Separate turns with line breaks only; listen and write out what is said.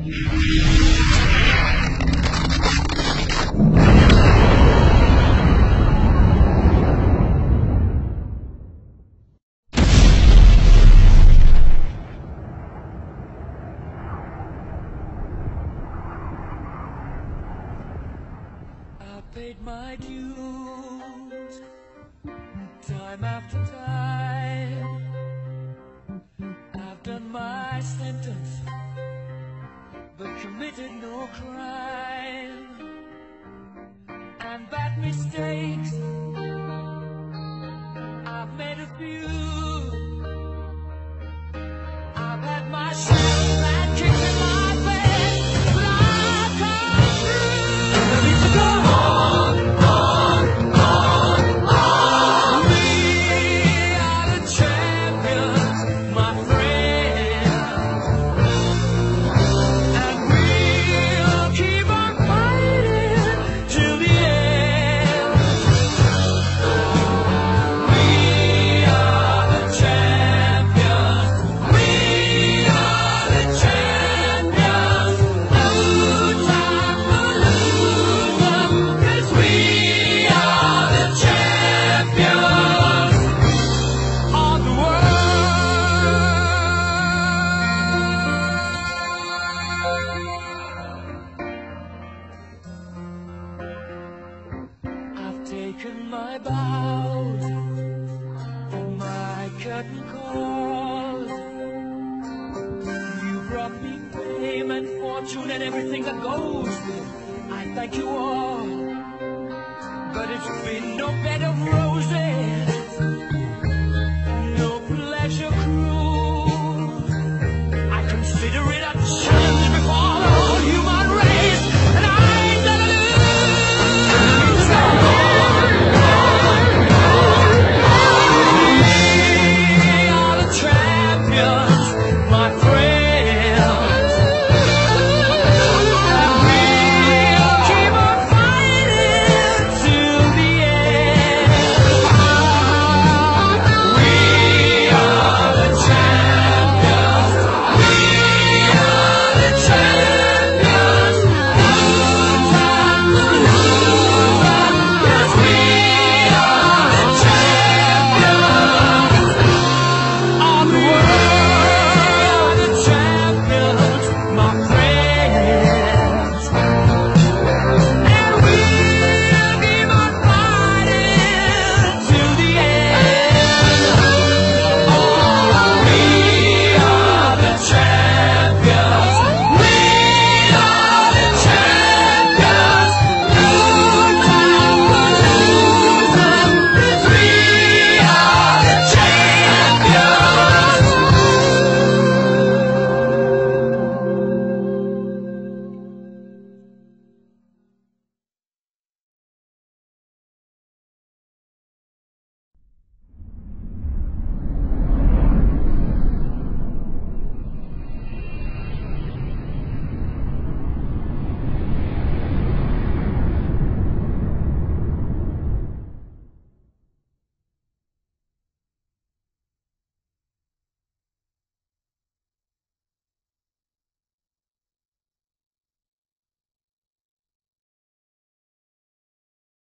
Paid my dues, time after time. I've done my sentence, but committed no crime. And bad mistakes, I've made a few. I've had my share of bad kicks in my face, but I've come through. Ready to go. Taken my bows and my curtain calls. You brought me fame and fortune and everything that goes with it. I thank you all, but it's been no bed of roses.